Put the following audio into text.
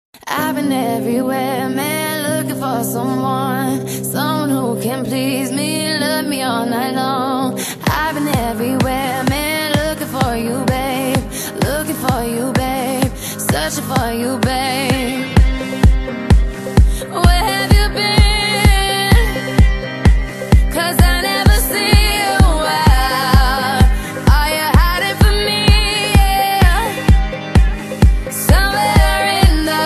I've been everywhere, man, looking for someone who can please me, love me all night long. I've been everywhere, man, looking for you, babe, looking for you, babe, searching for you, babe. Where have you been? 'Cause I never see you out. Are you hiding from me? Yeah. Somewhere in the